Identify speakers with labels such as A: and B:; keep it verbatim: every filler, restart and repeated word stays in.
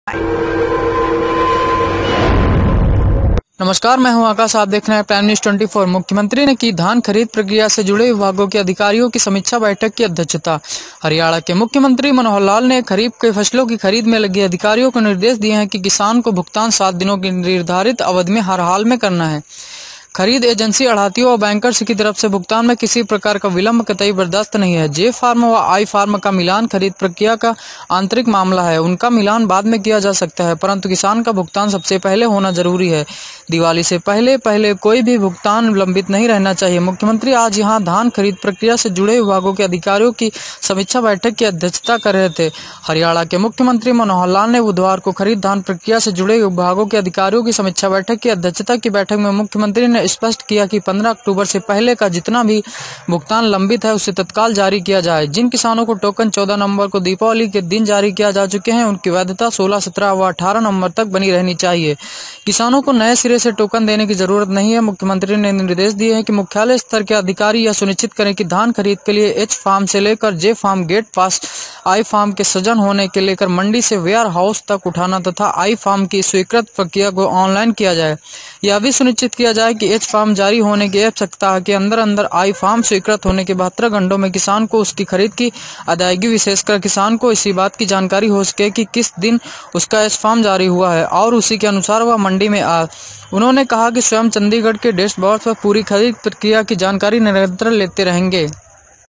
A: नमस्कार, मैं हूं आकाश। आप देख रहे हैं प्राइम न्यूज चौबीस। मुख्यमंत्री ने की धान खरीद प्रक्रिया से जुड़े विभागों के अधिकारियों की समीक्षा बैठक की अध्यक्षता। हरियाणा के मुख्यमंत्री मनोहर लाल ने खरीफ के फसलों की खरीद में लगे अधिकारियों को निर्देश दिए हैं कि किसान को भुगतान सात दिनों की निर्धारित अवधि में हर हाल में करना है। खरीद एजेंसी, आढ़तियों और बैंकर्स की तरफ से भुगतान में किसी प्रकार का विलंब कतई बर्दाश्त नहीं है। जे फार्म व आई फार्म का मिलान खरीद प्रक्रिया का आंतरिक मामला है, उनका मिलान बाद में किया जा सकता है, परंतु किसान का भुगतान सबसे पहले होना जरूरी है। दिवाली से पहले पहले कोई भी भुगतान विलंबित नहीं रहना चाहिए। मुख्यमंत्री आज यहां धान खरीद प्रक्रिया से जुड़े विभागों के अधिकारियों की समीक्षा बैठक की अध्यक्षता कर रहे थे। हरियाणा के मुख्यमंत्री मनोहर लाल ने बुधवार को खरीद धान प्रक्रिया से जुड़े विभागों के अधिकारियों की समीक्षा बैठक की अध्यक्षता की। बैठक में मुख्यमंत्री ने स्पष्ट किया कि पंद्रह अक्टूबर से पहले का जितना भी भुगतान लंबित है उसे तत्काल जारी किया जाए। जिन किसानों को टोकन चौदह नवंबर को दीपावली के दिन जारी किया जा चुके हैं, उनकी वैधता सोलह, सत्रह व अठारह नवंबर तक बनी रहनी चाहिए। किसानों को नए सिरे से टोकन देने की जरूरत नहीं है। मुख्यमंत्री ने निर्देश दिए हैं कि मुख्यालय स्तर के अधिकारी यह सुनिश्चित करें कि धान खरीद के लिए एच फार्म से लेकर J form gate pass, I form के सृजन होने के लेकर मंडी से वेयर हाउस तक उठाना तथा आई फार्म की स्वीकृत प्रक्रिया को ऑनलाइन किया जाए। यह भी सुनिश्चित किया जाए कि एच फार्म जारी होने के एक सप्ताह के अंदर अंदर आई फार्म स्वीकृत होने के बहत्तर घंटों में किसान को उसकी खरीद की अदायगी, विशेषकर किसान को इसी बात की जानकारी हो सके कि किस दिन उसका एच फार्म जारी हुआ है और उसी के अनुसार वह मंडी में आ। उन्होंने कहा कि स्वयं चंडीगढ़ के डैशबोर्ड पर पूरी खरीद प्रक्रिया की जानकारी निरंतर लेते रहेंगे।